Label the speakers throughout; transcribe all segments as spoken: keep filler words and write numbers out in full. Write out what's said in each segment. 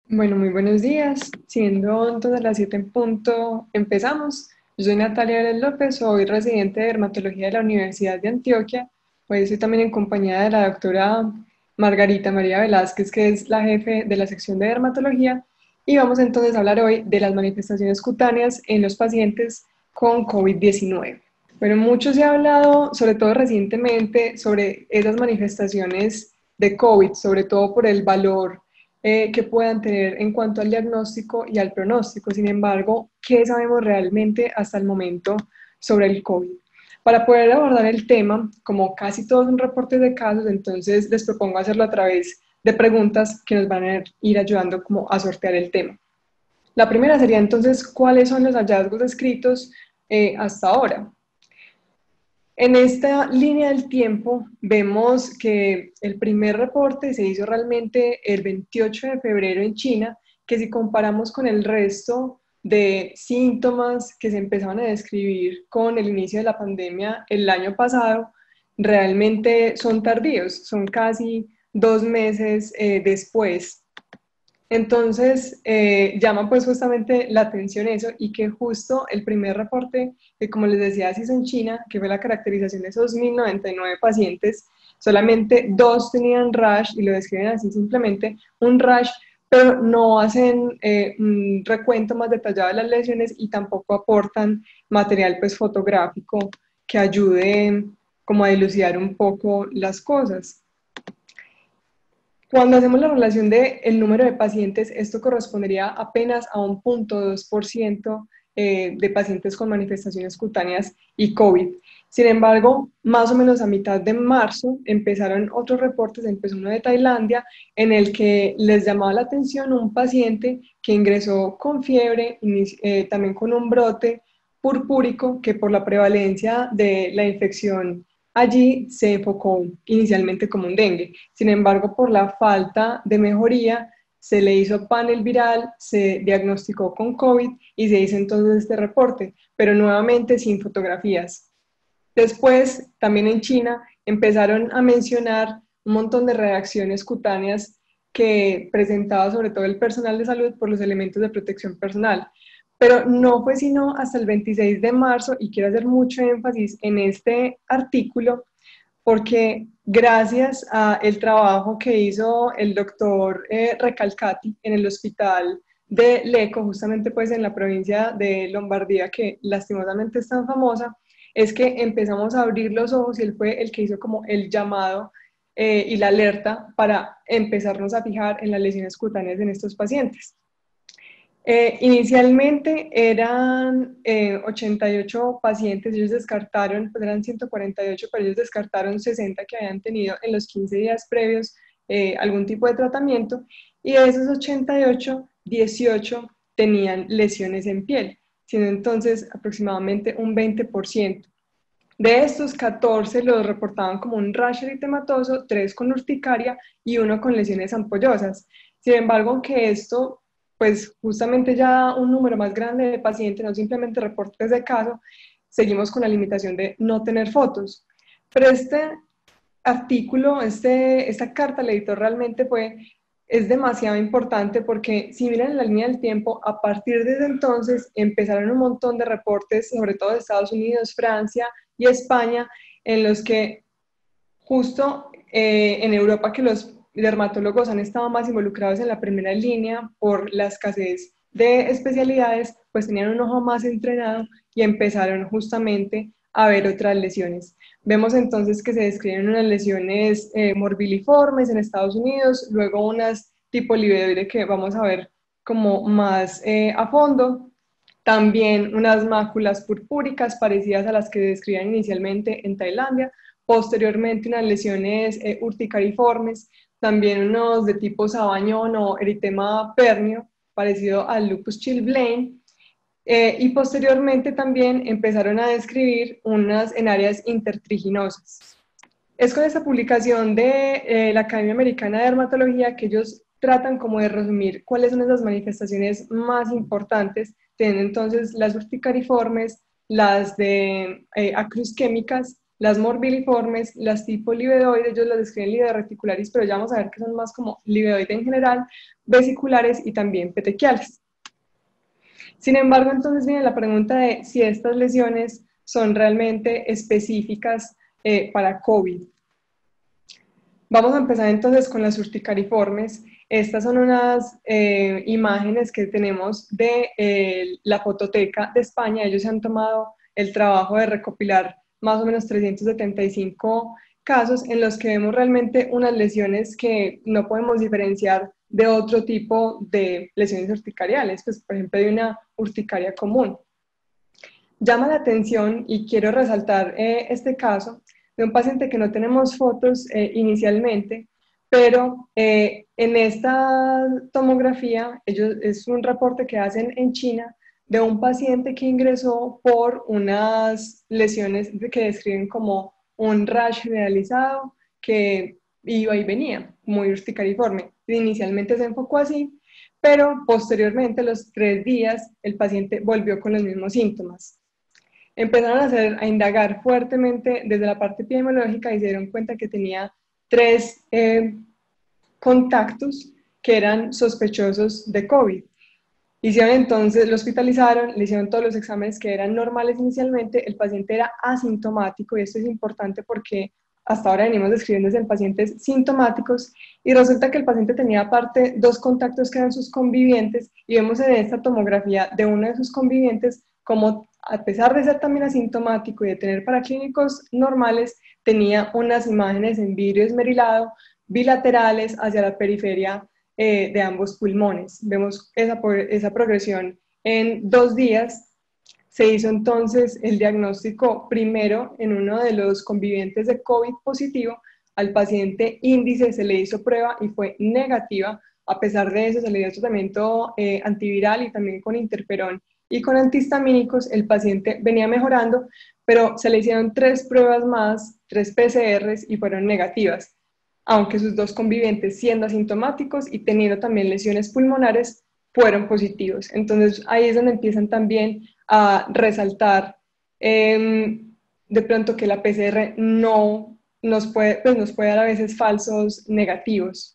Speaker 1: Bueno, muy buenos días. Siendo entonces las siete en punto, empezamos. Yo soy Natalia Vélez López, soy residente de dermatología de la Universidad de Antioquia. Hoy estoy también en compañía de la doctora Margarita María Velázquez, que es la jefe de la sección de dermatología. Y vamos entonces a hablar hoy de las manifestaciones cutáneas en los pacientes con COVID diecinueve. Bueno, mucho se ha hablado, sobre todo recientemente, sobre esas manifestaciones de COVID, sobre todo por el valor eh, que puedan tener en cuanto al diagnóstico y al pronóstico. Sin embargo, ¿qué sabemos realmente hasta el momento sobre el COVID? Para poder abordar el tema, como casi todos son reportes de casos, entonces les propongo hacerlo a través de preguntas que nos van a ir ayudando como a sortear el tema. La primera sería entonces, ¿cuáles son los hallazgos descritos eh, hasta ahora? En esta línea del tiempo vemos que el primer reporte se hizo realmente el veintiocho de febrero en China, que si comparamos con el resto de síntomas que se empezaban a describir con el inicio de la pandemia el año pasado, realmente son tardíos, son casi dos meses eh, después. Entonces, eh, llama pues justamente la atención eso y que justo el primer reporte, que como les decía, se hizo en China, que fue la caracterización de esos mil noventa y nueve pacientes, solamente dos tenían rash y lo describen así simplemente, un rash, pero no hacen eh, un recuento más detallado de las lesiones y tampoco aportan material pues fotográfico que ayude como a dilucidar un poco las cosas. Cuando hacemos la relación del el número de pacientes, esto correspondería apenas a un cero punto dos por ciento eh, de pacientes con manifestaciones cutáneas y COVID. Sin embargo, más o menos a mitad de marzo empezaron otros reportes, empezó uno de Tailandia, en el que les llamaba la atención un paciente que ingresó con fiebre, eh, también con un brote purpúrico, que por la prevalencia de la infección allí se enfocó inicialmente como un dengue. Sin embargo, por la falta de mejoría, se le hizo panel viral, se diagnosticó con COVID y se hizo entonces este reporte, pero nuevamente sin fotografías. Después, también en China, empezaron a mencionar un montón de reacciones cutáneas que presentaba sobre todo el personal de salud por los elementos de protección personal. Pero no fue sino hasta el veintiséis de marzo, y quiero hacer mucho énfasis en este artículo, porque gracias al trabajo que hizo el doctor eh, Recalcati en el hospital de Lecco, justamente pues en la provincia de Lombardía, que lastimosamente es tan famosa, es que empezamos a abrir los ojos y él fue el que hizo como el llamado eh, y la alerta para empezarnos a fijar en las lesiones cutáneas en estos pacientes. Eh, inicialmente eran eh, ochenta y ocho pacientes, ellos descartaron, pues eran ciento cuarenta y ocho, pero ellos descartaron sesenta que habían tenido en los quince días previos eh, algún tipo de tratamiento, y de esos ochenta y ocho, dieciocho tenían lesiones en piel, siendo entonces aproximadamente un veinte por ciento. De estos, catorce los reportaban como un rash eritematoso, tres con urticaria y uno con lesiones ampollosas. Sin embargo, aunque esto, pues justamente ya un número más grande de pacientes, no simplemente reportes de caso, seguimos con la limitación de no tener fotos. Pero este artículo, este, esta carta al editor realmente fue, es demasiado importante porque si miran la línea del tiempo, a partir de ese entonces empezaron un montón de reportes, sobre todo de Estados Unidos, Francia y España, en los que justo eh, en Europa, que los dermatólogos han estado más involucrados en la primera línea por la escasez de especialidades, pues tenían un ojo más entrenado y empezaron justamente a ver otras lesiones. Vemos entonces que se describen unas lesiones eh, morbiliformes en Estados Unidos, luego unas tipo livedoide que vamos a ver como más eh, a fondo, también unas máculas purpúricas parecidas a las que describían inicialmente en Tailandia, posteriormente unas lesiones eh, urticariformes, también unos de tipo sabañón o eritema pernio, parecido al lupus chilblain, eh, y posteriormente también empezaron a describir unas en áreas intertriginosas. Es con esta publicación de eh, la Academia Americana de Dermatología que ellos tratan como de resumir cuáles son esas manifestaciones más importantes, teniendo entonces las urticariformes, las de eh, acrusquémicas las morbiliformes, las tipo livedoides, ellos las describen livedo-reticularis, pero ya vamos a ver que son más como livedoide en general, vesiculares y también petequiales. Sin embargo, entonces viene la pregunta de si estas lesiones son realmente específicas eh, para COVID. Vamos a empezar entonces con las urticariformes. Estas son unas eh, imágenes que tenemos de eh, la fototeca de España. Ellos se han tomado el trabajo de recopilar más o menos trescientos setenta y cinco casos en los que vemos realmente unas lesiones que no podemos diferenciar de otro tipo de lesiones urticariales, pues por ejemplo de una urticaria común. Llama la atención y quiero resaltar eh, este caso de un paciente que no tenemos fotos eh, inicialmente, pero eh, en esta tomografía, ellos, es un reporte que hacen en China de un paciente que ingresó por unas lesiones que describen como un rash generalizado que iba y venía, muy urticariforme. Inicialmente se enfocó así, pero posteriormente, a los tres días, el paciente volvió con los mismos síntomas. Empezaron a, hacer, a indagar fuertemente desde la parte epidemiológica y se dieron cuenta que tenía tres eh, contactos que eran sospechosos de COVID. Hicieron entonces, lo hospitalizaron, le hicieron todos los exámenes que eran normales inicialmente, el paciente era asintomático y esto es importante porque hasta ahora venimos describiendo en pacientes sintomáticos y resulta que el paciente tenía aparte dos contactos que eran sus convivientes y vemos en esta tomografía de uno de sus convivientes como a pesar de ser también asintomático y de tener paraclínicos normales, tenía unas imágenes en vidrio esmerilado bilaterales hacia la periferia eh, de ambos pulmones. Vemos esa, esa progresión en dos días. Se hizo entonces el diagnóstico primero en uno de los convivientes de COVID positivo. Al paciente índice se le hizo prueba y fue negativa. A pesar de eso se le dio tratamiento eh, antiviral y también con interferón y con antihistamínicos. El paciente venía mejorando, pero se le hicieron tres pruebas más, tres P C Rs y fueron negativas, aunque sus dos convivientes, siendo asintomáticos y teniendo también lesiones pulmonares, fueron positivos. Entonces ahí es donde empiezan también a resaltar eh, de pronto que la P C R no nos puede, pues nos puede dar a veces falsos negativos.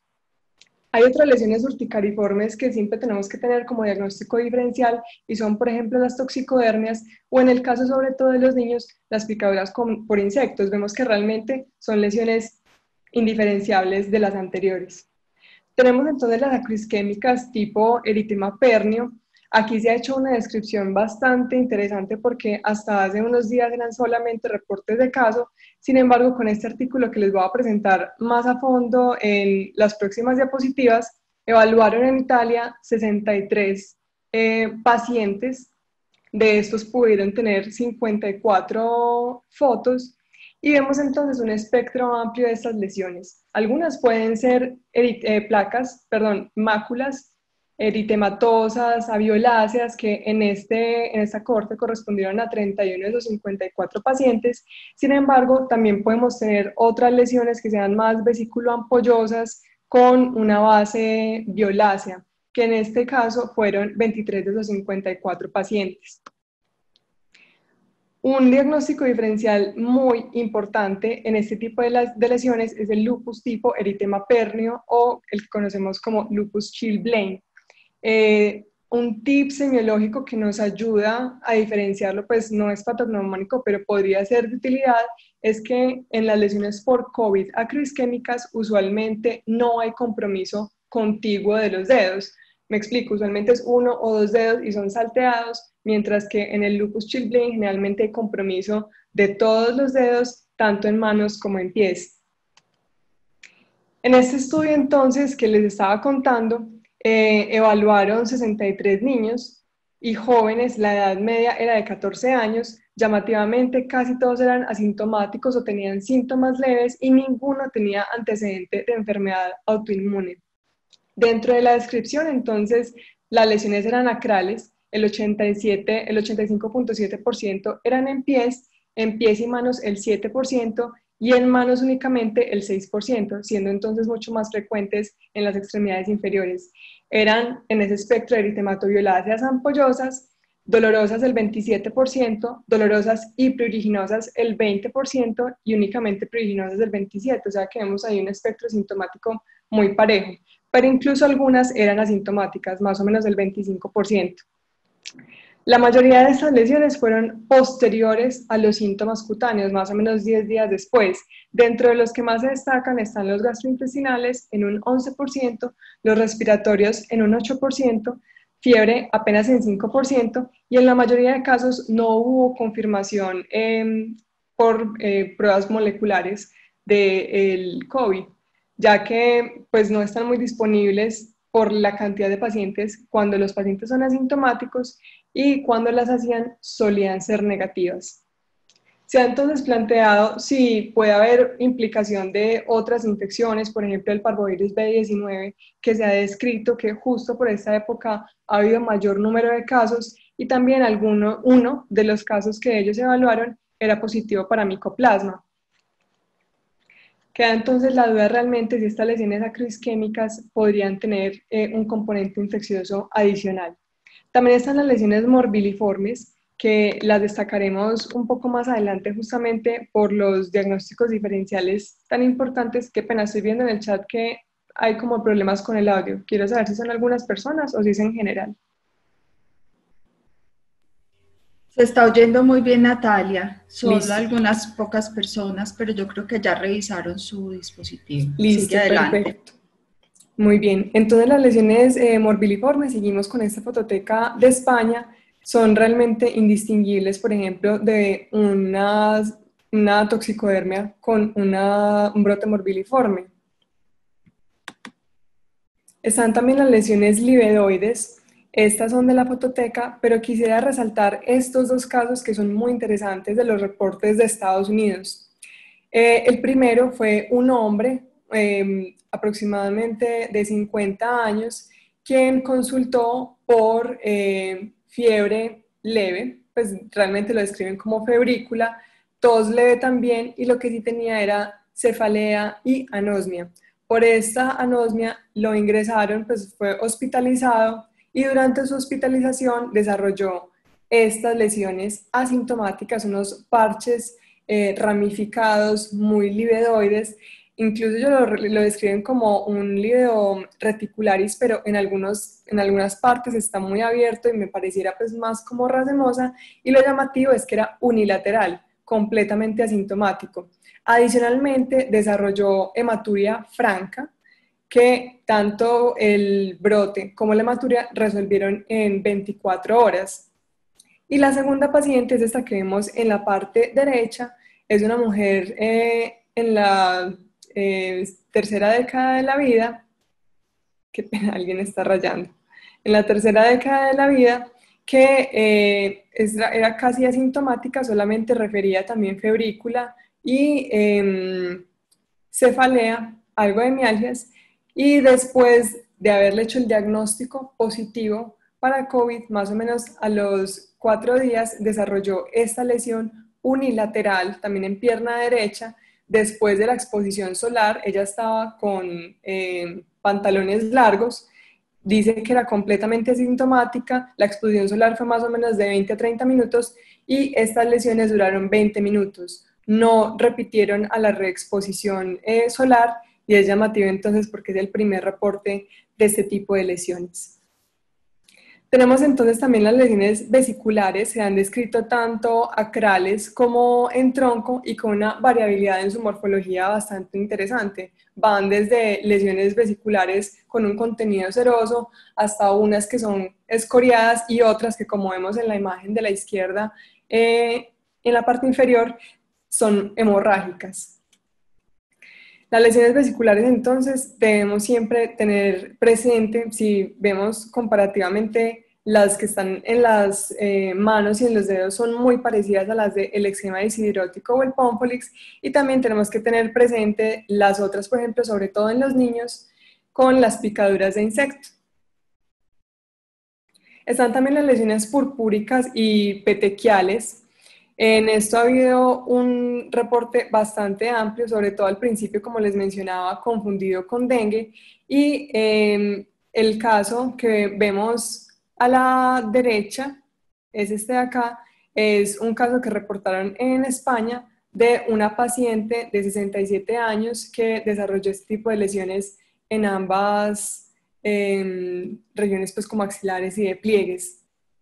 Speaker 1: Hay otras lesiones urticariformes que siempre tenemos que tener como diagnóstico diferencial y son, por ejemplo, las toxicodermias o en el caso sobre todo de los niños, las picaduras con, por insectos. Vemos que realmente son lesiones indiferenciables de las anteriores. Tenemos entonces las acroisquémicas tipo eritema pernio. Aquí se ha hecho una descripción bastante interesante porque hasta hace unos días eran solamente reportes de caso. Sin embargo, con este artículo que les voy a presentar más a fondo en las próximas diapositivas, evaluaron en Italia sesenta y tres eh, pacientes. De estos pudieron tener cincuenta y cuatro fotos y vemos entonces un espectro amplio de estas lesiones. Algunas pueden ser eh, placas, perdón, máculas eritematosas, avioláceas, que en, este, en esta cohorte correspondieron a treinta y uno de los cincuenta y cuatro pacientes. Sin embargo, también podemos tener otras lesiones que sean más vesiculoampollosas con una base violácea, que en este caso fueron veintitrés de los cincuenta y cuatro pacientes. Un diagnóstico diferencial muy importante en este tipo de, las, de lesiones es el lupus tipo eritema pernio o el que conocemos como lupus Chilblain. Eh, un tip semiológico que nos ayuda a diferenciarlo, pues no es patognomónico, pero podría ser de utilidad, es que en las lesiones por COVID acroisquémicas usualmente no hay compromiso contiguo de los dedos. Me explico, usualmente es uno o dos dedos y son salteados, mientras que en el lupus Chilblain generalmente hay compromiso de todos los dedos, tanto en manos como en pies. En este estudio entonces que les estaba contando, eh, evaluaron sesenta y tres niños y jóvenes, la edad media era de catorce años, llamativamente casi todos eran asintomáticos o tenían síntomas leves y ninguno tenía antecedente de enfermedad autoinmune. Dentro de la descripción, entonces, las lesiones eran acrales, el ochenta y siete, el ochenta y cinco punto siete por ciento eran en pies, en pies y manos el siete por ciento y en manos únicamente el seis por ciento, siendo entonces mucho más frecuentes en las extremidades inferiores. Eran en ese espectro eritematoviolaceas ampollosas, dolorosas el veintisiete por ciento, dolorosas y pruriginosas el veinte por ciento y únicamente pruriginosas el veintisiete por ciento, o sea que vemos ahí un espectro sintomático muy parejo, pero incluso algunas eran asintomáticas, más o menos el veinticinco por ciento. La mayoría de estas lesiones fueron posteriores a los síntomas cutáneos, más o menos diez días después. Dentro de los que más se destacan están los gastrointestinales en un once por ciento, los respiratorios en un ocho por ciento, fiebre apenas en cinco por ciento, y en la mayoría de casos no hubo confirmación eh, por eh, pruebas moleculares del COVID, ya que pues, no están muy disponibles por la cantidad de pacientes cuando los pacientes son asintomáticos y cuando las hacían solían ser negativas. Se ha entonces planteado si puede haber implicación de otras infecciones, por ejemplo el parvovirus B diecinueve, que se ha descrito que justo por esta época ha habido mayor número de casos y también alguno, uno de los casos que ellos evaluaron era positivo para micoplasma. Queda entonces la duda realmente si estas lesiones acroisquémicas podrían tener eh, un componente infeccioso adicional. También están las lesiones morbiliformes, que las destacaremos un poco más adelante justamente por los diagnósticos diferenciales tan importantes. Que pena, estoy viendo en el chat que hay como problemas con el audio. Quiero saber si son algunas personas o si es en general.
Speaker 2: Se está oyendo muy bien, Natalia. Solo
Speaker 1: Listo.
Speaker 2: algunas pocas personas, pero yo creo que ya revisaron su dispositivo.
Speaker 1: Listo,
Speaker 2: sigue adelante.
Speaker 1: Perfecto. Muy bien, entonces las lesiones eh, morbiliformes, seguimos con esta fototeca de España, son realmente indistinguibles, por ejemplo, de una, una toxicodermia con una, un brote morbiliforme. Están también las lesiones livedoides, estas son de la fototeca, pero quisiera resaltar estos dos casos que son muy interesantes de los reportes de Estados Unidos. Eh, el primero fue un hombre, eh, aproximadamente de cincuenta años, quien consultó por eh, fiebre leve, pues realmente lo describen como febrícula, tos leve también, y lo que sí tenía era cefalea y anosmia. Por esta anosmia lo ingresaron, pues fue hospitalizado y durante su hospitalización desarrolló estas lesiones asintomáticas, unos parches eh, ramificados, muy livedoides. Incluso ellos lo, lo describen como un livedo reticularis, pero en, algunos, en algunas partes está muy abierto y me pareciera pues más como racemosa, y lo llamativo es que era unilateral, completamente asintomático. Adicionalmente, desarrolló hematuria franca, que tanto el brote como la hematuria resolvieron en veinticuatro horas. Y la segunda paciente es esta que vemos en la parte derecha, es una mujer eh, en la eh, tercera década de la vida, qué pena, alguien está rayando, en la tercera década de la vida, que eh, era casi asintomática, solamente refería también febrícula y eh, cefalea, algo de mialgias, y después de haberle hecho el diagnóstico positivo para COVID, más o menos a los cuatro días desarrolló esta lesión unilateral, también en pierna derecha, después de la exposición solar. Ella estaba con eh, pantalones largos, dice que era completamente asintomática, la exposición solar fue más o menos de veinte a treinta minutos y estas lesiones duraron veinte minutos. No repitieron a la reexposición eh, solar, y es llamativo entonces porque es el primer reporte de este tipo de lesiones. Tenemos entonces también las lesiones vesiculares, se han descrito tanto acrales como en tronco y con una variabilidad en su morfología bastante interesante. Van desde lesiones vesiculares con un contenido seroso hasta unas que son escoriadas y otras que, como vemos en la imagen de la izquierda, eh, en la parte inferior, son hemorrágicas. Las lesiones vesiculares entonces debemos siempre tener presente, si vemos comparativamente las que están en las eh, manos y en los dedos son muy parecidas a las del eczema disidrótico o el Pomfolix, y también tenemos que tener presente las otras, por ejemplo, sobre todo en los niños, con las picaduras de insecto. Están también las lesiones purpúricas y petequiales. En esto ha habido un reporte bastante amplio, sobre todo al principio, como les mencionaba, confundido con dengue, y eh, el caso que vemos a la derecha es este de acá, es un caso que reportaron en España de una paciente de sesenta y siete años que desarrolló este tipo de lesiones en ambas eh, regiones pues como axilares y de pliegues.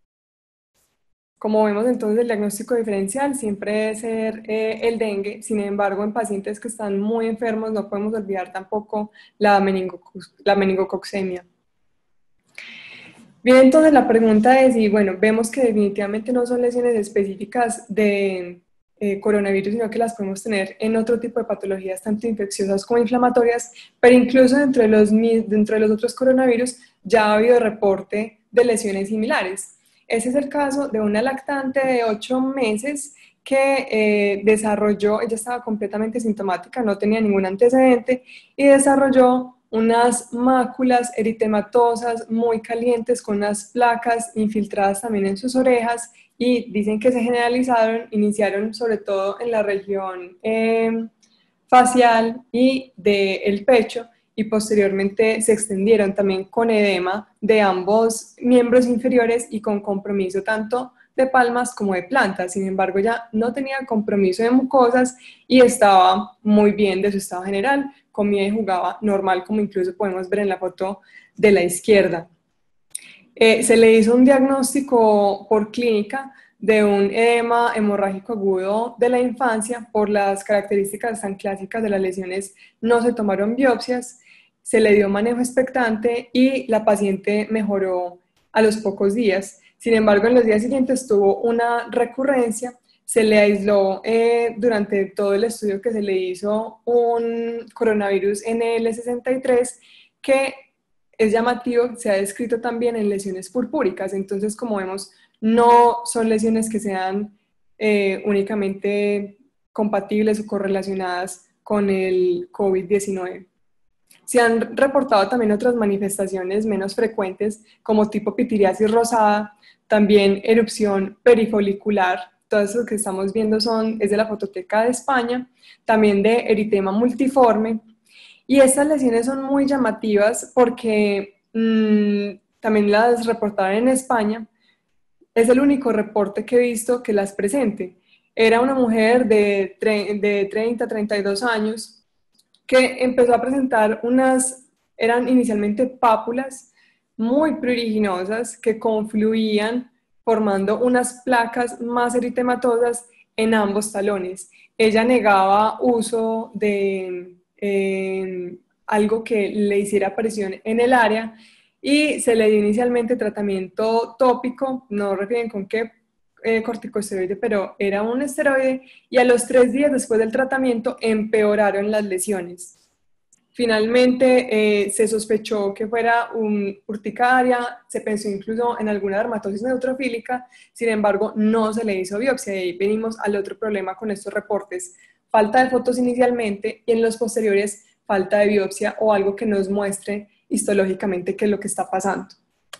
Speaker 1: Como vemos entonces el diagnóstico diferencial siempre debe ser eh, el dengue. Sin embargo, en pacientes que están muy enfermos no podemos olvidar tampoco la, meningo, la meningococcemia. Bien, entonces la pregunta es, y bueno, vemos que definitivamente no son lesiones específicas de eh, coronavirus, sino que las podemos tener en otro tipo de patologías, tanto infecciosas como inflamatorias, pero incluso dentro de los, dentro de los otros coronavirus ya ha habido reporte de lesiones similares. Ese es el caso de una lactante de ocho meses que eh, desarrolló, ella estaba completamente sintomática, no tenía ningún antecedente, y desarrolló unas máculas eritematosas muy calientes con unas placas infiltradas también en sus orejas, y dicen que se generalizaron, iniciaron sobre todo en la región eh, facial y del pecho, y posteriormente se extendieron también con edema de ambos miembros inferiores y con compromiso tanto de palmas como de plantas. Sin embargo, ya no tenía compromiso de mucosas y estaba muy bien de su estado general, comía y jugaba normal, como incluso podemos ver en la foto de la izquierda. Eh, se le hizo un diagnóstico por clínica de un edema hemorrágico agudo de la infancia. Por las características tan clásicas de las lesiones no se tomaron biopsias, se le dio manejo expectante y la paciente mejoró a los pocos días. Sin embargo, en los días siguientes tuvo una recurrencia, se le aisló eh, durante todo el estudio que se le hizo un coronavirus N L sesenta y tres que es llamativo, se ha descrito también en lesiones purpúricas. Entonces, como vemos, no son lesiones que sean eh, únicamente compatibles o correlacionadas con el COVID diecinueve. Se han reportado también otras manifestaciones menos frecuentes, como tipo pitiriasis rosada, también erupción perifolicular. Todo eso que estamos viendo son, es de la Fototeca de España, también de eritema multiforme. Y estas lesiones son muy llamativas porque mmm, también las reportaron en España. Es el único reporte que he visto que las presente. Era una mujer de, de treinta, treinta y dos años que empezó a presentar unas, eran inicialmente pápulas muy pruriginosas que confluían formando unas placas más eritematosas en ambos talones. Ella negaba uso de eh, algo que le hiciera presión en el área y se le dio inicialmente tratamiento tópico, no refieren con qué eh, corticosteroide, pero era un esteroide, y a los tres días después del tratamiento empeoraron las lesiones. Finalmente eh, se sospechó que fuera un urticaria, se pensó incluso en alguna dermatosis neutrofílica, sin embargo no se le hizo biopsia, y ahí venimos al otro problema con estos reportes: falta de fotos inicialmente y en los posteriores falta de biopsia o algo que nos muestre histológicamente qué es lo que está pasando.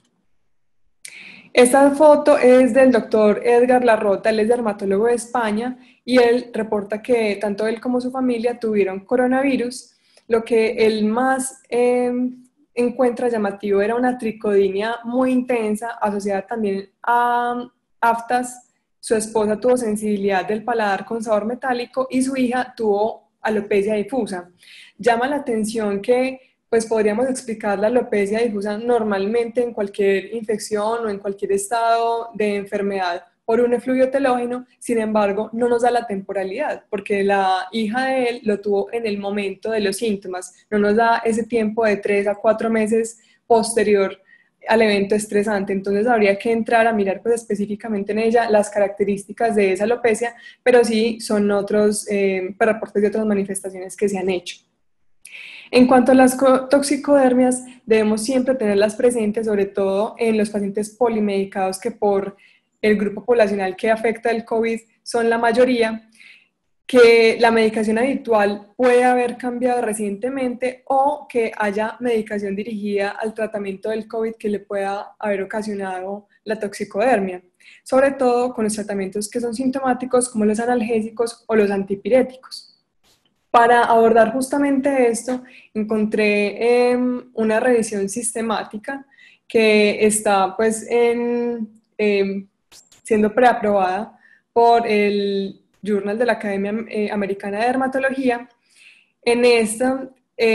Speaker 1: Esta foto es del doctor Edgar Larrota, él es dermatólogo de España, y él reporta que tanto él como su familia tuvieron coronavirus. Lo que él más eh, encuentra llamativo era una tricodinia muy intensa, asociada también a aftas. Su esposa tuvo sensibilidad del paladar con sabor metálico y su hija tuvo alopecia difusa. Llama la atención que pues podríamos explicar la alopecia difusa normalmente en cualquier infección o en cualquier estado de enfermedad por un efluvio telógeno. Sin embargo, no nos da la temporalidad, porque la hija de él lo tuvo en el momento de los síntomas, no nos da ese tiempo de tres a cuatro meses posterior al evento estresante. Entonces habría que entrar a mirar pues específicamente en ella las características de esa alopecia, pero sí son otros eh, reportes de otras manifestaciones que se han hecho. En cuanto a las toxicodermias, debemos siempre tenerlas presentes, sobre todo en los pacientes polimedicados, que por el grupo poblacional que afecta el COVID son la mayoría, que la medicación habitual puede haber cambiado recientemente o que haya medicación dirigida al tratamiento del COVID que le pueda haber ocasionado la toxicodermia, sobre todo con los tratamientos que son sintomáticos como los analgésicos o los antipiréticos. Para abordar justamente esto, encontré eh, una revisión sistemática que está pues en... Eh, siendo preaprobada por el Journal de la Academia eh, Americana de Dermatología. En esta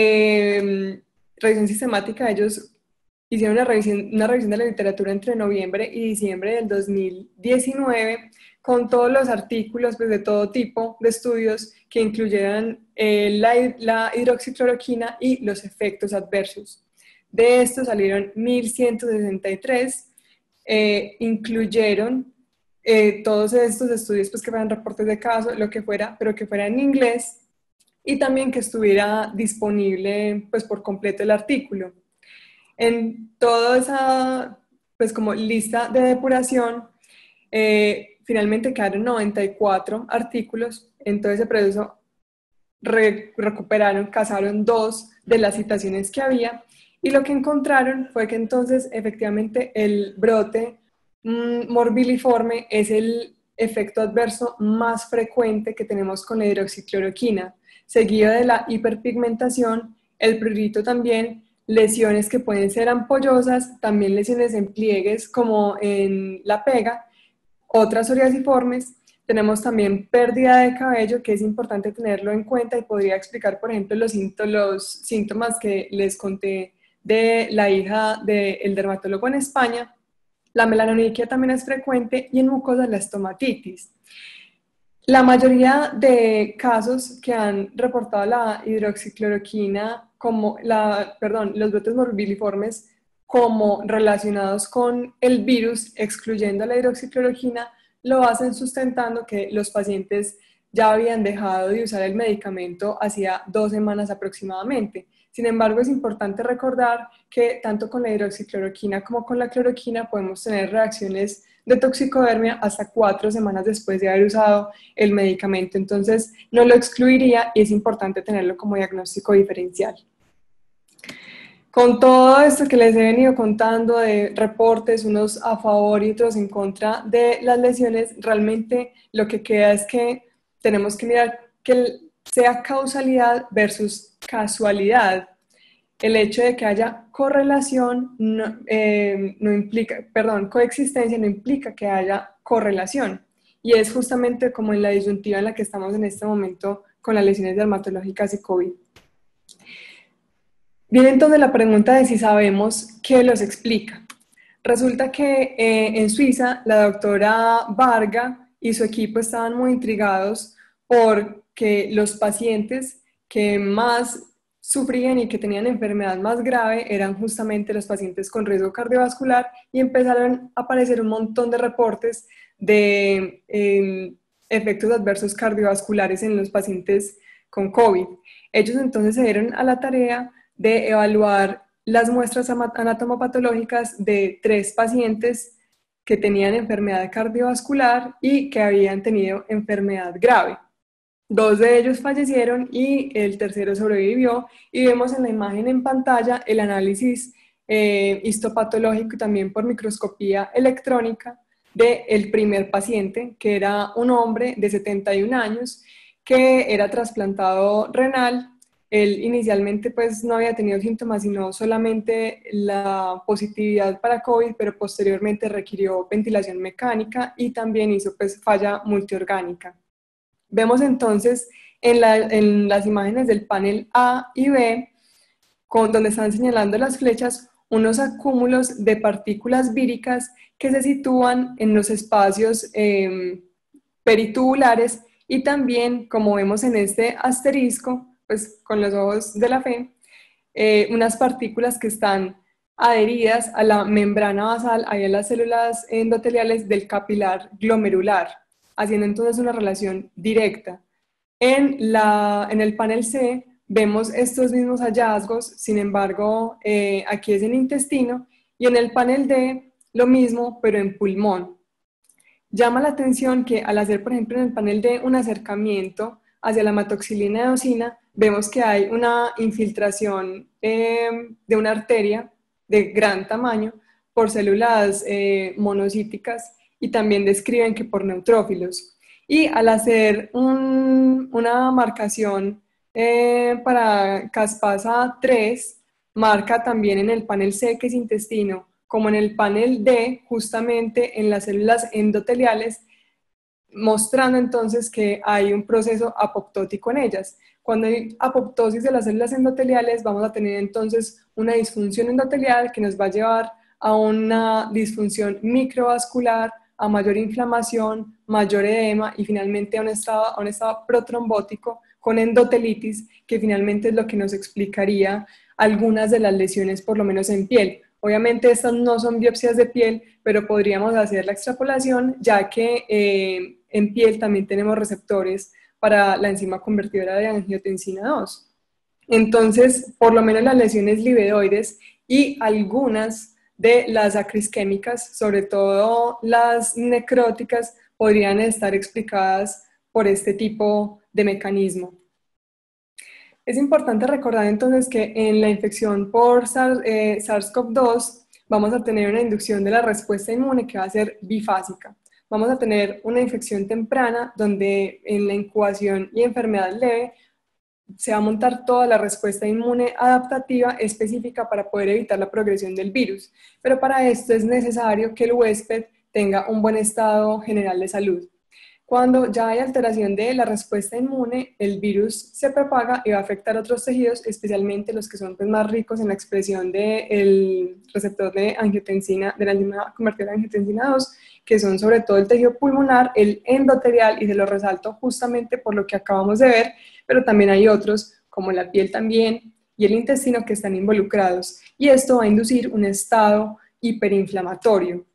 Speaker 1: eh, revisión sistemática ellos hicieron una revisión, una revisión de la literatura entre noviembre y diciembre del dos mil diecinueve con todos los artículos pues, de todo tipo de estudios que incluyeran eh, la, la hidroxicloroquina y los efectos adversos. De estos salieron mil ciento sesenta y tres, eh, incluyeron eh, todos estos estudios pues, que fueran reportes de caso, lo que fuera, pero que fuera en inglés y también que estuviera disponible pues, por completo el artículo. En toda esa pues, como lista de depuración, eh, finalmente quedaron noventa y cuatro artículos, en todo ese proceso re recuperaron, casaron dos de las citaciones que había, y lo que encontraron fue que entonces efectivamente el brote mmm, morbiliforme es el efecto adverso más frecuente que tenemos con la hidroxicloroquina, seguido de la hiperpigmentación, el prurito también, lesiones que pueden ser ampollosas, también lesiones en pliegues como en la pega, otras psoriasiformes. Tenemos también pérdida de cabello, que es importante tenerlo en cuenta y podría explicar, por ejemplo, los, los síntomas que les conté de la hija del dermatólogo en España. La melanoniquia también es frecuente y en mucosas la estomatitis. La mayoría de casos que han reportado la hidroxicloroquina como, la, perdón, los brotes morbiliformes como relacionados con el virus, excluyendo la hidroxicloroquina, lo hacen sustentando que los pacientes ya habían dejado de usar el medicamento hacía dos semanas aproximadamente. Sin embargo, es importante recordar que tanto con la hidroxicloroquina como con la cloroquina podemos tener reacciones de toxicodermia hasta cuatro semanas después de haber usado el medicamento. Entonces, no lo excluiría y es importante tenerlo como diagnóstico diferencial. Con todo esto que les he venido contando de reportes, unos a favor y otros en contra de las lesiones, realmente lo que queda es que tenemos que mirar que sea causalidad versus casualidad. El hecho de que haya correlación no, eh, no implica, perdón, coexistencia no implica que haya correlación. Y es justamente como en la disyuntiva en la que estamos en este momento con las lesiones dermatológicas y COVID. Viene entonces la pregunta de si sabemos qué los explica. Resulta que eh, en Suiza la doctora Varga y su equipo estaban muy intrigados porque los pacientes que más sufrían y que tenían enfermedad más grave eran justamente los pacientes con riesgo cardiovascular, y empezaron a aparecer un montón de reportes de eh, efectos adversos cardiovasculares en los pacientes con COVID. Ellos entonces se dieron a la tarea de evaluar las muestras anatomopatológicas de tres pacientes que tenían enfermedad cardiovascular y que habían tenido enfermedad grave. Dos de ellos fallecieron y el tercero sobrevivió, y vemos en la imagen en pantalla el análisis eh, histopatológico y también por microscopía electrónica del primer paciente, que era un hombre de setenta y un años que era trasplantado renal. Él inicialmente pues no había tenido síntomas, sino solamente la positividad para COVID, pero posteriormente requirió ventilación mecánica y también hizo pues falla multiorgánica. Vemos entonces en, la, en las imágenes del panel A y B, con, donde están señalando las flechas, unos acúmulos de partículas víricas que se sitúan en los espacios eh, peritubulares, y también, como vemos en este asterisco, pues con los ojos de la fe, eh, unas partículas que están adheridas a la membrana basal, ahí a las células endoteliales del capilar glomerular, haciendo entonces una relación directa. En, la, en el panel C vemos estos mismos hallazgos, sin embargo, eh, aquí es en intestino, y en el panel D lo mismo, pero en pulmón. Llama la atención que al hacer, por ejemplo, en el panel D un acercamiento hacia la hematoxilina eosina, vemos que hay una infiltración eh, de una arteria de gran tamaño por células eh, monocíticas, y también describen que por neutrófilos. Y al hacer un, una marcación eh, para caspasa tres, marca también en el panel C, que es intestino, como en el panel D, justamente en las células endoteliales, mostrando entonces que hay un proceso apoptótico en ellas. Cuando hay apoptosis de las células endoteliales, vamos a tener entonces una disfunción endotelial que nos va a llevar a una disfunción microvascular, a mayor inflamación, mayor edema y finalmente a un estado, a un estado protrombótico con endotelitis, que finalmente es lo que nos explicaría algunas de las lesiones, por lo menos en piel. Obviamente estas no son biopsias de piel, pero podríamos hacer la extrapolación, ya que eh, en piel también tenemos receptores para la enzima convertidora de angiotensina dos. Entonces, por lo menos las lesiones livedoides y algunas de las acrisquémicas, sobre todo las necróticas, podrían estar explicadas por este tipo de mecanismo. Es importante recordar entonces que en la infección por SARS-CoV dos vamos a tener una inducción de la respuesta inmune que va a ser bifásica. Vamos a tener una infección temprana donde en la incubación y enfermedad leve se va a montar toda la respuesta inmune adaptativa específica para poder evitar la progresión del virus. Pero para esto es necesario que el huésped tenga un buen estado general de salud. Cuando ya hay alteración de la respuesta inmune, el virus se propaga y va a afectar otros tejidos, especialmente los que son pues, más ricos en la expresión del receptor de angiotensina, de la enzima convertidora de angiotensina dos, que son sobre todo el tejido pulmonar, el endotelial, y se lo resalto justamente por lo que acabamos de ver, pero también hay otros, como la piel también, y el intestino que están involucrados, y esto va a inducir un estado hiperinflamatorio.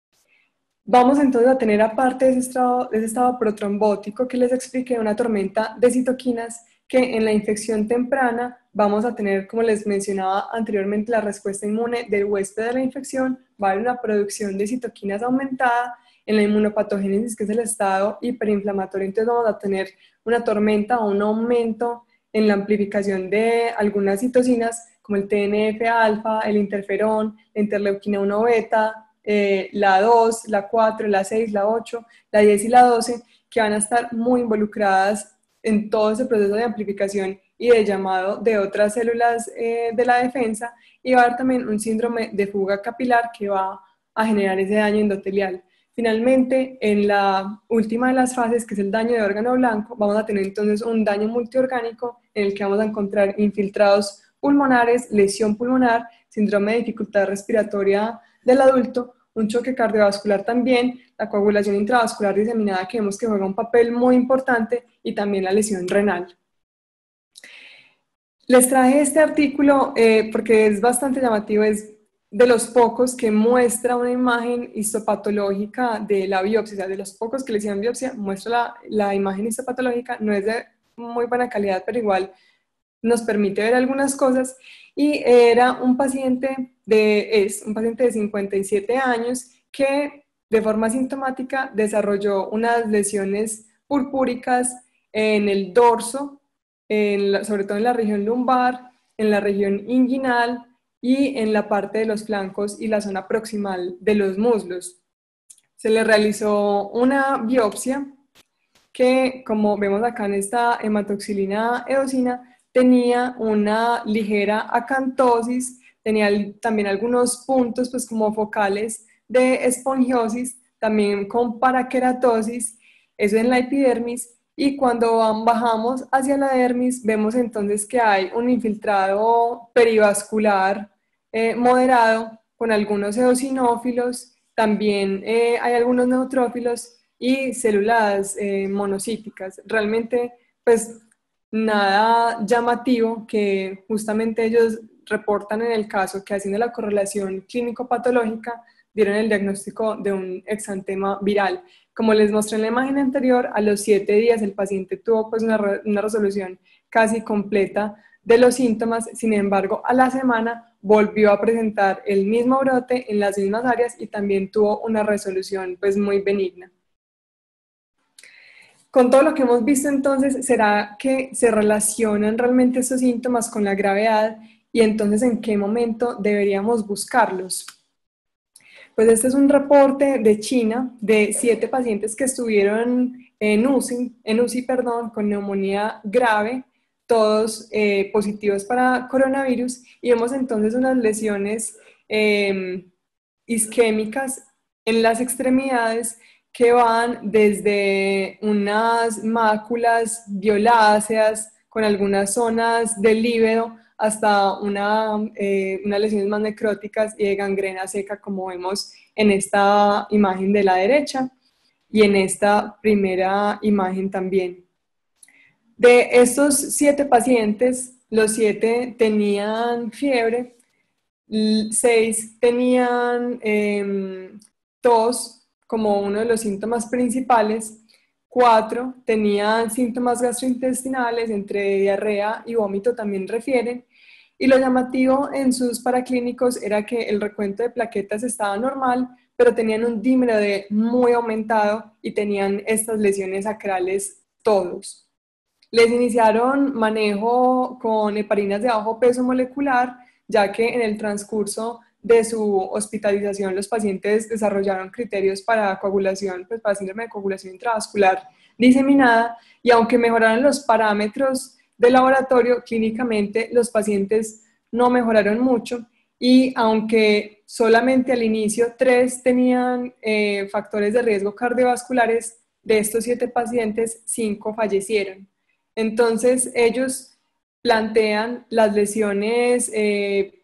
Speaker 1: Vamos entonces a tener, aparte de ese estado, de ese estado protrombótico que les expliqué, una tormenta de citoquinas que en la infección temprana vamos a tener, como les mencionaba anteriormente, la respuesta inmune del huésped de la infección, va a haber una producción de citoquinas aumentada. En la inmunopatogénesis, que es el estado hiperinflamatorio, entonces vamos a tener una tormenta o un aumento en la amplificación de algunas citocinas, como el T N F alfa, el interferón, la interleuquina uno beta, Eh, la dos, la cuatro, la seis, la ocho, la diez y la doce, que van a estar muy involucradas en todo ese proceso de amplificación y de llamado de otras células eh, de la defensa, y va a haber también un síndrome de fuga capilar que va a generar ese daño endotelial. Finalmente, en la última de las fases, que es el daño de órgano blanco, vamos a tener entonces un daño multiorgánico en el que vamos a encontrar infiltrados pulmonares, lesión pulmonar, síndrome de dificultad respiratoria del adulto, un choque cardiovascular también, la coagulación intravascular diseminada que vemos que juega un papel muy importante, y también la lesión renal. Les traje este artículo eh, porque es bastante llamativo, es de los pocos que muestra una imagen histopatológica de la biopsia, o sea, de los pocos que le hicieron biopsia, muestra la, la imagen histopatológica, no es de muy buena calidad, pero igual nos permite ver algunas cosas, y era un paciente de, es un paciente de cincuenta y siete años que de forma sintomática desarrolló unas lesiones purpúricas en el dorso, en la, sobre todo en la región lumbar, en la región inguinal y en la parte de los flancos y la zona proximal de los muslos. Se le realizó una biopsia que, como vemos acá en esta hematoxilina eosina, tenía una ligera acantosis, tenía también algunos puntos pues como focales de espongiosis, también con paraqueratosis, eso en la epidermis, y cuando bajamos hacia la dermis vemos entonces que hay un infiltrado perivascular eh, moderado con algunos eosinófilos, también eh, hay algunos neutrófilos y células eh, monocíticas. Realmente pues nada llamativo, que justamente ellos reportan en el caso que, haciendo la correlación clínico-patológica, dieron el diagnóstico de un exantema viral. Como les mostré en la imagen anterior, a los siete días el paciente tuvo pues una, re una resolución casi completa de los síntomas. Sin embargo, a la semana volvió a presentar el mismo brote en las mismas áreas y también tuvo una resolución pues muy benigna. Con todo lo que hemos visto entonces, ¿será que se relacionan realmente estos síntomas con la gravedad? Y entonces, ¿en qué momento deberíamos buscarlos? Pues este es un reporte de China de siete pacientes que estuvieron en U C I, en U C I perdón, con neumonía grave, todos eh, positivos para coronavirus, y vemos entonces unas lesiones eh, isquémicas en las extremidades que van desde unas máculas violáceas con algunas zonas del líbano hasta una, eh, unas lesiones más necróticas y de gangrena seca, como vemos en esta imagen de la derecha y en esta primera imagen también. De estos siete pacientes, los siete tenían fiebre, seis tenían eh, tos como uno de los síntomas principales, cuatro tenían síntomas gastrointestinales, entre diarrea y vómito también refieren, y lo llamativo en sus paraclínicos era que el recuento de plaquetas estaba normal, pero tenían un dímero D muy aumentado y tenían estas lesiones acrales todos. Les iniciaron manejo con heparinas de bajo peso molecular, ya que en el transcurso de su hospitalización los pacientes desarrollaron criterios para coagulación, pues para síndrome de coagulación intravascular diseminada, y aunque mejoraron los parámetros de laboratorio, clínicamente los pacientes no mejoraron mucho, y aunque solamente al inicio tres tenían eh, factores de riesgo cardiovasculares, de estos siete pacientes, cinco fallecieron. Entonces ellos plantean las lesiones eh,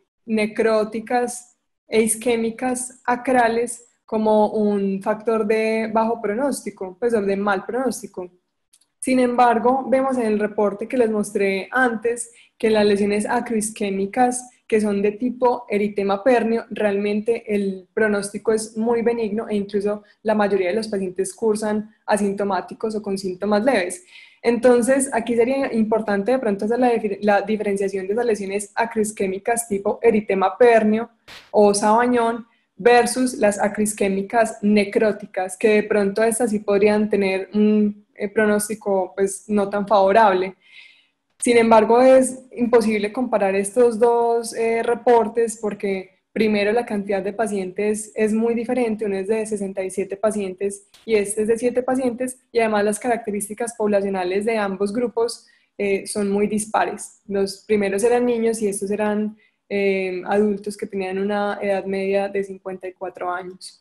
Speaker 1: necróticas e isquémicas acrales como un factor de bajo pronóstico, pues de mal pronóstico. Sin embargo, vemos en el reporte que les mostré antes que las lesiones acroisquémicas, que son de tipo eritema pérneo, realmente el pronóstico es muy benigno e incluso la mayoría de los pacientes cursan asintomáticos o con síntomas leves. Entonces, aquí sería importante de pronto hacer la, la diferenciación de esas lesiones acroisquémicas tipo eritema pérneo o sabañón versus las acroisquémicas necróticas, que de pronto estas sí podrían tener un eh, pronóstico pues, no tan favorable. Sin embargo, es imposible comparar estos dos eh, reportes porque primero la cantidad de pacientes es muy diferente, uno es de sesenta y siete pacientes y este es de siete pacientes, y además las características poblacionales de ambos grupos eh, son muy dispares. Los primeros eran niños y estos eran eh, adultos que tenían una edad media de cincuenta y cuatro años.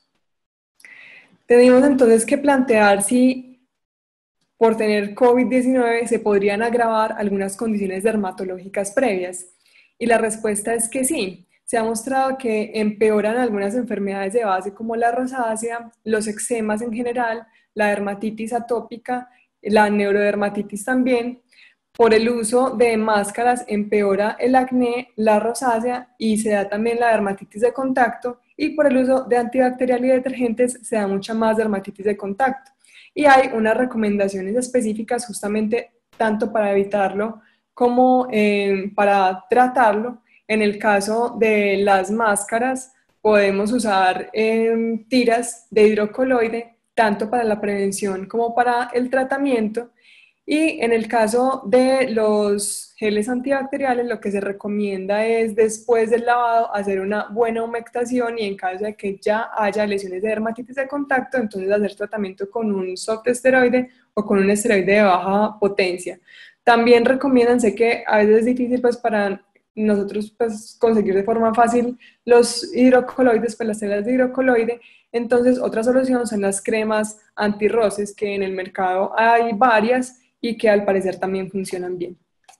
Speaker 1: Tenemos entonces que plantear si por tener COVID diecinueve se podrían agravar algunas condiciones dermatológicas previas. Y la respuesta es que sí. Se ha mostrado que empeoran algunas enfermedades de base como la rosácea, los eczemas en general, la dermatitis atópica, la neurodermatitis también. Por el uso de máscaras empeora el acné, la rosácea y se da también la dermatitis de contacto, y por el uso de antibacterial y detergentes se da mucha más dermatitis de contacto. Y hay unas recomendaciones específicas justamente tanto para evitarlo como eh, para tratarlo. En el caso de las máscaras, podemos usar eh, tiras de hidrocoloide tanto para la prevención como para el tratamiento. Y en el caso de los geles antibacteriales, lo que se recomienda es después del lavado hacer una buena humectación, y en caso de que ya haya lesiones de dermatitis de contacto, entonces hacer tratamiento con un soft esteroide o con un esteroide de baja potencia. También recomiendan, sé que a veces es difícil pues para nosotros pues, conseguir de forma fácil los hidrocoloides, pues las telas de hidrocoloide. Entonces otra solución son las cremas antirroces, que en el mercado hay varias y que al parecer también funcionan bien.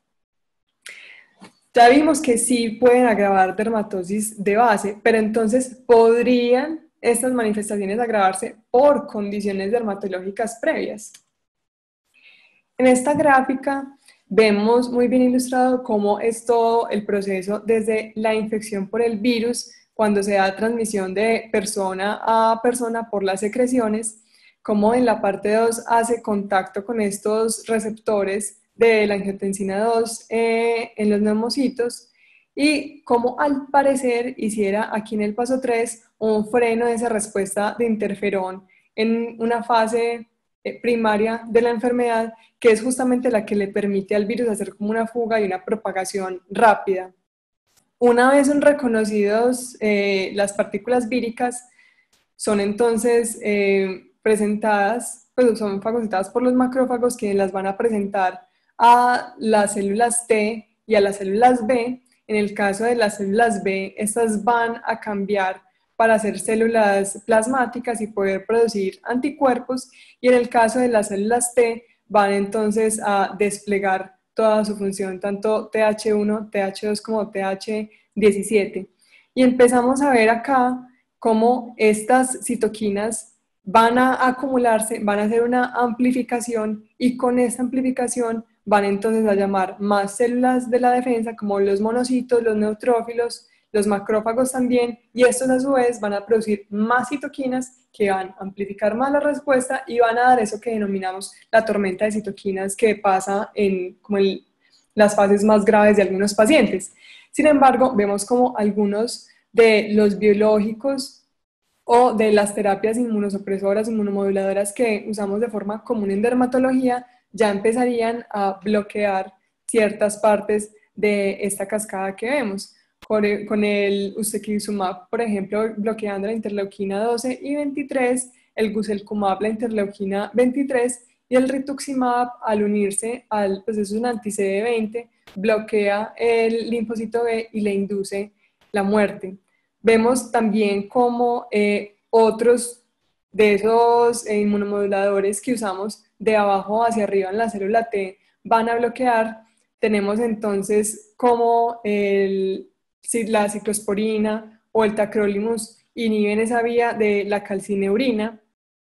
Speaker 1: Ya vimos que sí pueden agravar dermatosis de base, pero entonces podrían estas manifestaciones agravarse por condiciones dermatológicas previas. En esta gráfica vemos muy bien ilustrado cómo es todo el proceso desde la infección por el virus, cuando se da transmisión de persona a persona por las secreciones, cómo en la parte dos hace contacto con estos receptores de la angiotensina dos eh, en los neumocitos, y cómo al parecer hiciera aquí en el paso tres un freno de esa respuesta de interferón en una fase eh, primaria de la enfermedad, que es justamente la que le permite al virus hacer como una fuga y una propagación rápida. Una vez son reconocidos eh, las partículas víricas, son entonces eh, presentadas, pues son fagocitadas por los macrófagos, quienes las van a presentar a las células T y a las células B. En el caso de las células B, estas van a cambiar para hacer células plasmáticas y poder producir anticuerpos, y en el caso de las células T van entonces a desplegar toda su función, tanto T H uno, T H dos como T H diecisiete. Y empezamos a ver acá cómo estas citoquinas van a acumularse, van a hacer una amplificación, y con esta amplificación van entonces a llamar más células de la defensa, como los monocitos, los neutrófilos, los macrófagos también, y estos a su vez van a producir más citoquinas que van a amplificar más la respuesta y van a dar eso que denominamos la tormenta de citoquinas, que pasa en, como en las fases más graves de algunos pacientes. Sin embargo, vemos como algunos de los biológicos o de las terapias inmunosupresoras, inmunomoduladoras que usamos de forma común en dermatología, ya empezarían a bloquear ciertas partes de esta cascada que vemos. Con el, con el ustekinumab, por ejemplo, bloqueando la interleuquina doce y veintitrés, el guselkumab, la interleuquina veintitrés, y el rituximab, al unirse al, pues es un anti-C D veinte, bloquea el linfocito B y le induce la muerte. Vemos también como eh, otros de esos eh, inmunomoduladores que usamos de abajo hacia arriba en la célula T van a bloquear. Tenemos entonces como el, la ciclosporina o el tacrolimus inhiben esa vía de la calcineurina,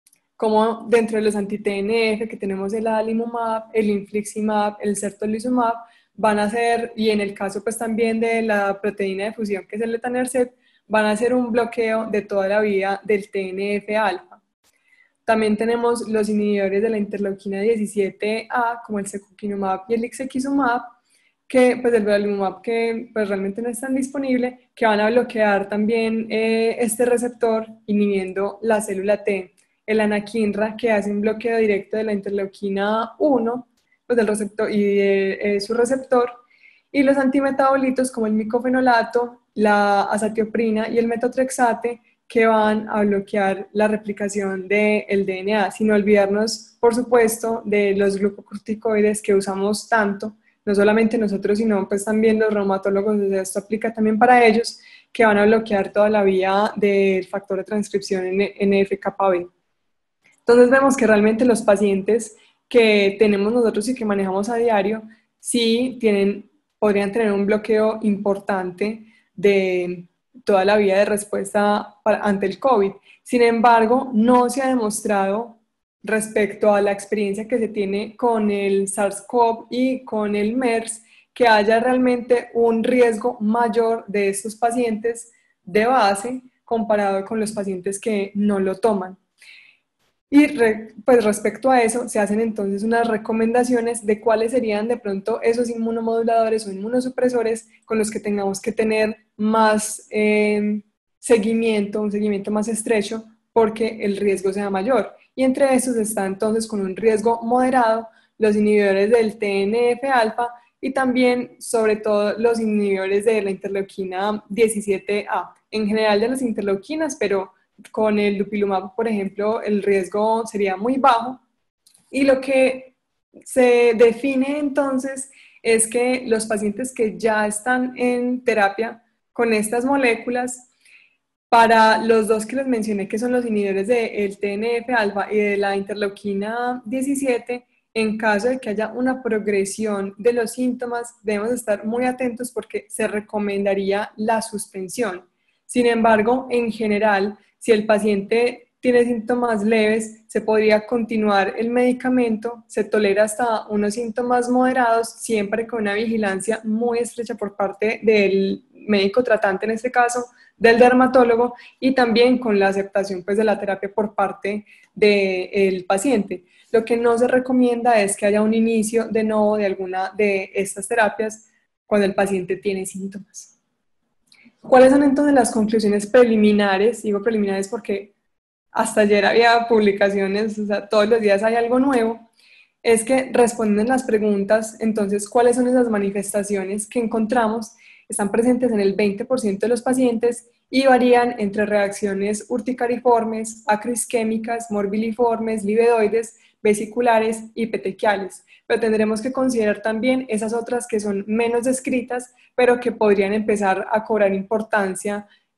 Speaker 1: como dentro de los anti-T N F que tenemos el adalimumab, el infliximab, el certolizumab, van a ser, y en el caso pues también de la proteína de fusión que es el etanercept, van a hacer un bloqueo de toda la vía del T N F alfa. También tenemos los inhibidores de la interleuquina diecisiete A, como el secukinumab y el ixekizumab, que pues el brodalumab, que pues realmente no es tan disponible, que van a bloquear también eh, este receptor inhibiendo la célula T. El anakinra, que hace un bloqueo directo de la interleuquina uno, pues del receptor y de, eh, su receptor, y los antimetabolitos como el micofenolato, la azatioprina y el metotrexate, que van a bloquear la replicación del D N A, sin olvidarnos, por supuesto, de los glucocorticoides que usamos tanto, no solamente nosotros, sino pues también los reumatólogos, esto aplica también para ellos, que van a bloquear toda la vía del factor de transcripción N F K B. Entonces vemos que realmente los pacientes que tenemos nosotros y que manejamos a diario, sí tienen, podrían tener un bloqueo importante de toda la vía de respuesta para, ante el COVID. Sin embargo, no se ha demostrado respecto a la experiencia que se tiene con el SARS-CoV y con el MERS, que haya realmente un riesgo mayor de estos pacientes de base comparado con los pacientes que no lo toman. Y re, pues respecto a eso, se hacen entonces unas recomendaciones de cuáles serían de pronto esos inmunomoduladores o inmunosupresores con los que tengamos que tener más eh, seguimiento, un seguimiento más estrecho, porque el riesgo sea mayor. Y entre estos está entonces con un riesgo moderado los inhibidores del T N F alfa y también sobre todo los inhibidores de la interleuquina diecisiete A, en general de las interleuquinas, pero con el dupilumab, por ejemplo, el riesgo sería muy bajo. Y lo que se define entonces es que los pacientes que ya están en terapia con estas moléculas, para los dos que les mencioné, que son los inhibidores del T N F alfa y de la interleuquina diecisiete, en caso de que haya una progresión de los síntomas, debemos estar muy atentos porque se recomendaría la suspensión. Sin embargo, en general, si el paciente tiene síntomas leves, se podría continuar el medicamento, se tolera hasta unos síntomas moderados, siempre con una vigilancia muy estrecha por parte del médico tratante, en este caso, del dermatólogo, y también con la aceptación pues, de la terapia por parte del paciente. Lo que no se recomienda es que haya un inicio de nuevo de alguna de estas terapias cuando el paciente tiene síntomas. ¿Cuáles son entonces las conclusiones preliminares? Digo preliminares porque hasta ayer había publicaciones, o sea, todos los días hay algo nuevo. Es que responden las preguntas, entonces, ¿cuáles son esas manifestaciones que encontramos? Están presentes en el veinte por ciento de los pacientes y varían entre reacciones urticariformes, acroisquémicas, morbiliformes, livedoides, vesiculares y petequiales. Pero tendremos que considerar también esas otras que son menos descritas, pero que podrían empezar a cobrar importancia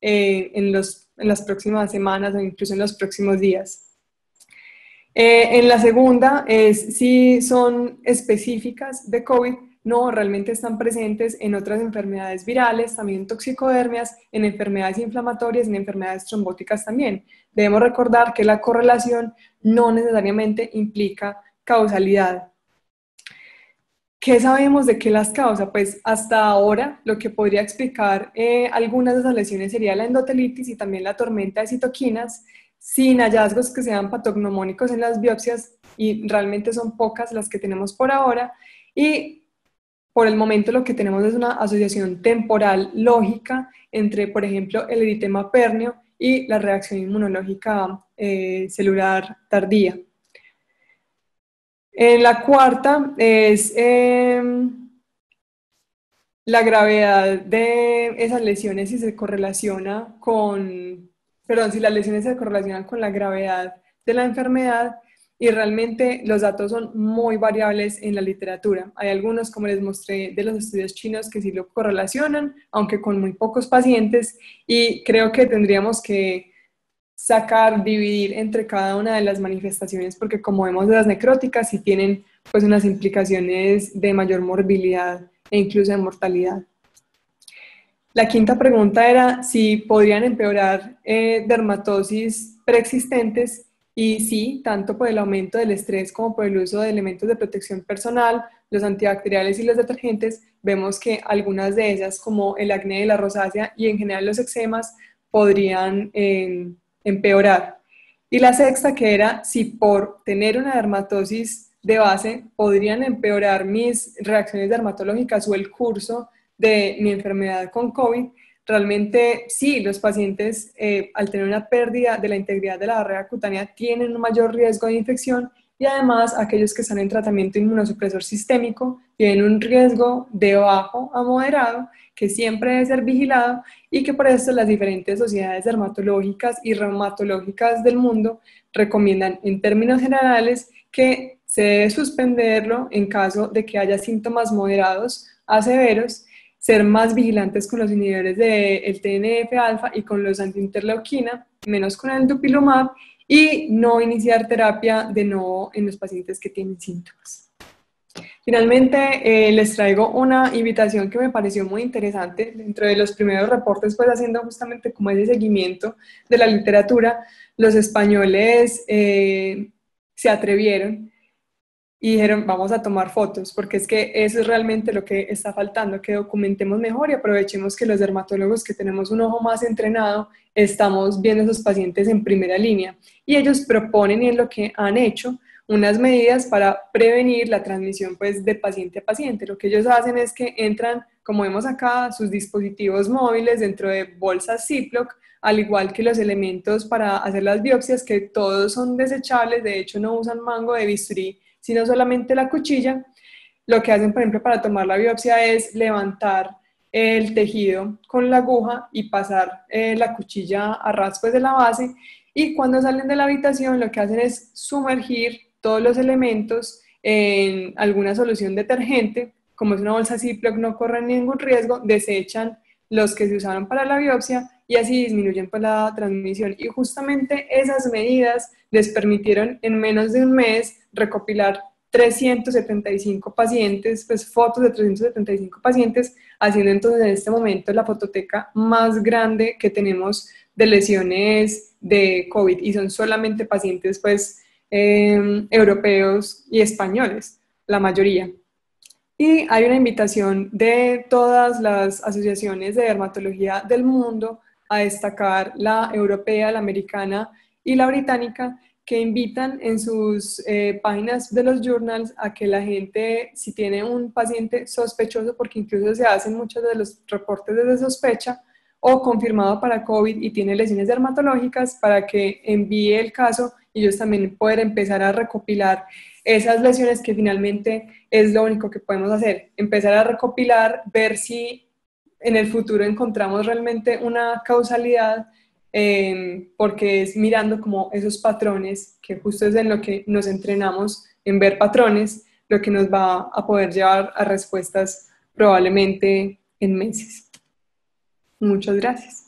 Speaker 1: eh, en, los, en las próximas semanas o incluso en los próximos días. Eh, en la segunda es si son específicas de COVID. No, realmente están presentes en otras enfermedades virales, también en toxicodermias, en enfermedades inflamatorias, en enfermedades trombóticas también. Debemos recordar que la correlación no necesariamente implica causalidad. ¿Qué sabemos de qué las causa? Pues hasta ahora lo que podría explicar eh, algunas de esas lesiones sería la endotelitis y también la tormenta de citoquinas, sin hallazgos que sean patognomónicos en las biopsias, y realmente son pocas las que tenemos por ahora, y por el momento lo que tenemos es una asociación temporal lógica entre, por ejemplo, el eritema pérneo y la reacción inmunológica eh, celular tardía. En la cuarta es eh, la gravedad de esas lesiones, si se correlaciona con, perdón, si las lesiones se correlacionan con la gravedad de la enfermedad, y realmente los datos son muy variables en la literatura. Hay algunos, como les mostré, de los estudios chinos que sí lo correlacionan, aunque con muy pocos pacientes, y creo que tendríamos que sacar, dividir entre cada una de las manifestaciones, porque como vemos las necróticas sí tienen pues unas implicaciones de mayor morbilidad e incluso de mortalidad. La quinta pregunta era si podrían empeorar eh, dermatosis preexistentes, y sí, tanto por el aumento del estrés como por el uso de elementos de protección personal, los antibacteriales y los detergentes. Vemos que algunas de ellas, como el acné de la rosácea y en general los eczemas, podrían eh, empeorar. Y la sexta, que era si por tener una dermatosis de base podrían empeorar mis reacciones dermatológicas o el curso de mi enfermedad con COVID. Realmente sí, los pacientes eh, al tener una pérdida de la integridad de la barrera cutánea tienen un mayor riesgo de infección, y además aquellos que están en tratamiento inmunosupresor sistémico tienen un riesgo de bajo a moderado que siempre debe ser vigilado, y que por eso las diferentes sociedades dermatológicas y reumatológicas del mundo recomiendan en términos generales que se debe suspenderlo en caso de que haya síntomas moderados a severos, ser más vigilantes con los inhibidores del T N F alfa y con los antiinterleuquina, menos con el dupilumab, y no iniciar terapia de nuevo en los pacientes que tienen síntomas. Finalmente, eh, les traigo una invitación que me pareció muy interesante. Dentro de los primeros reportes, pues haciendo justamente como ese seguimiento de la literatura, los españoles eh, se atrevieron y dijeron, vamos a tomar fotos, porque es que eso es realmente lo que está faltando, que documentemos mejor y aprovechemos que los dermatólogos que tenemos un ojo más entrenado, estamos viendo a esos pacientes en primera línea. Y ellos proponen, y es lo que han hecho, unas medidas para prevenir la transmisión pues, de paciente a paciente. Lo que ellos hacen es que entran, como vemos acá, sus dispositivos móviles dentro de bolsas Ziploc, al igual que los elementos para hacer las biopsias, que todos son desechables, de hecho no usan mango de bisturí, sino solamente la cuchilla. Lo que hacen, por ejemplo, para tomar la biopsia es levantar el tejido con la aguja y pasar eh, la cuchilla a ras pues, de la base, y cuando salen de la habitación lo que hacen es sumergir todos los elementos en alguna solución detergente. Como es una bolsa Ziploc, no corren ningún riesgo, desechan los que se usaron para la biopsia y así disminuyen pues, la transmisión. Y justamente esas medidas les permitieron en menos de un mes recopilar trescientos setenta y cinco pacientes, pues fotos de trescientos setenta y cinco pacientes, haciendo entonces en este momento la fototeca más grande que tenemos de lesiones de COVID, y son solamente pacientes pues eh, europeos y españoles, la mayoría. Y hay una invitación de todas las asociaciones de dermatología del mundo a destacar la europea, la americana y la británica, que invitan en sus eh, páginas de los journals a que la gente, si tiene un paciente sospechoso, porque incluso se hacen muchos de los reportes de sospecha, o confirmado para COVID y tiene lesiones dermatológicas, para que envíe el caso y ellos también poder empezar a recopilar esas lesiones, que finalmente es lo único que podemos hacer, empezar a recopilar, ver si en el futuro encontramos realmente una causalidad, eh, porque es mirando como esos patrones, que justo es en lo que nos entrenamos, en ver patrones, lo que nos va a poder llevar a respuestas probablemente en meses. Muchas gracias.